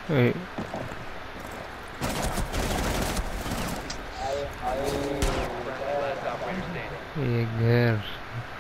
ए, हाय हाय Friendly last operator standing. ये घर